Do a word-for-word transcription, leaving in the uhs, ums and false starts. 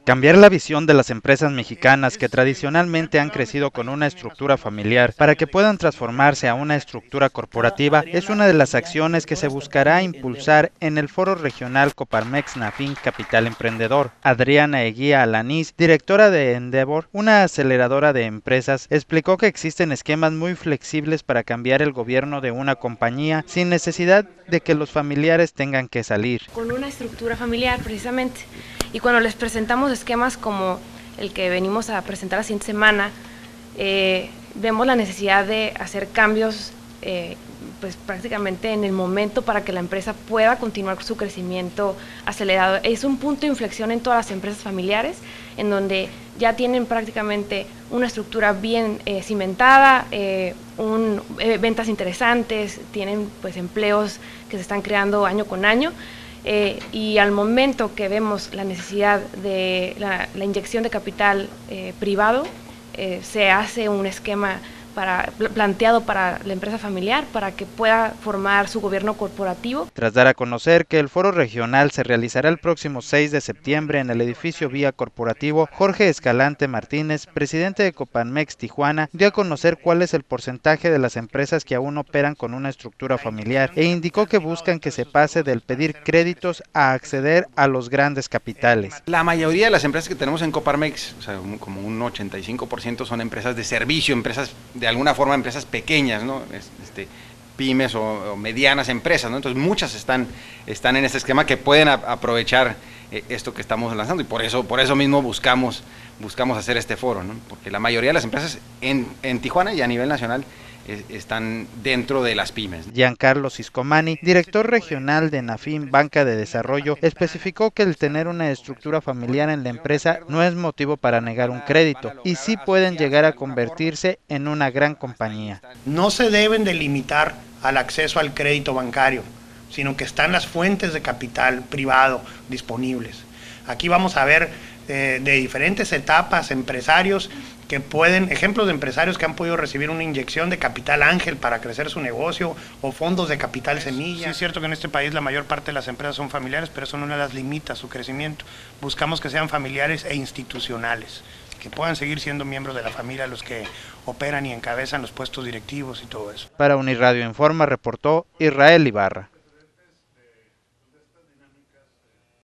Cambiar la visión de las empresas mexicanas que tradicionalmente han crecido con una estructura familiar para que puedan transformarse a una estructura corporativa es una de las acciones que se buscará impulsar en el Foro Regional Coparmex-Nafin Capital Emprendedor. Adriana Eguía Alanís, directora de Endeavor, una aceleradora de empresas, explicó que existen esquemas muy flexibles para cambiar el gobierno de una compañía sin necesidad de que los familiares tengan que salir. Con una estructura familiar, precisamente. Y cuando les presentamos esquemas como el que venimos a presentar la siguiente semana, eh, vemos la necesidad de hacer cambios eh, pues prácticamente en el momento para que la empresa pueda continuar su crecimiento acelerado. Es un punto de inflexión en todas las empresas familiares, en donde ya tienen prácticamente una estructura bien eh, cimentada, eh, un, eh, ventas interesantes, tienen pues empleos que se están creando año con año. Eh, y al momento que vemos la necesidad de la, la inyección de capital eh, privado, eh, se hace un esquema para, planteado para la empresa familiar para que pueda formar su gobierno corporativo. Tras dar a conocer que el foro regional se realizará el próximo seis de septiembre en el edificio Vía Corporativo, Jorge Escalante Martínez, presidente de Coparmex Tijuana, dio a conocer cuál es el porcentaje de las empresas que aún operan con una estructura familiar e indicó que buscan que se pase del pedir créditos a acceder a los grandes capitales. La mayoría de las empresas que tenemos en Coparmex, o sea, un, como un ochenta y cinco por ciento son empresas de servicio, empresas de alguna forma empresas pequeñas, ¿no? Este, pymes o, o medianas empresas, ¿no? Entonces muchas están, están en este esquema que pueden a, aprovechar eh, esto que estamos lanzando y por eso, por eso mismo buscamos, buscamos hacer este foro, ¿no? Porque la mayoría de las empresas en, en Tijuana y a nivel nacional eh, están dentro de las pymes. Giancarlo Ciscomani, director regional de Nafin Banca de Desarrollo, especificó que el tener una estructura familiar en la empresa no es motivo para negar un crédito y sí pueden llegar a convertirse en una gran compañía. No se deben de limitar al acceso al crédito bancario, sino que están las fuentes de capital privado disponibles. Aquí vamos a ver eh, de diferentes etapas empresarios que pueden, ejemplos de empresarios que han podido recibir una inyección de capital ángel para crecer su negocio o fondos de capital semilla. Sí, es cierto que en este país la mayor parte de las empresas son familiares, pero eso no las limita su crecimiento. Buscamos que sean familiares e institucionales, que puedan seguir siendo miembros de la familia los que operan y encabezan los puestos directivos y todo eso. Para Unirradio Informa reportó Israel Ibarra.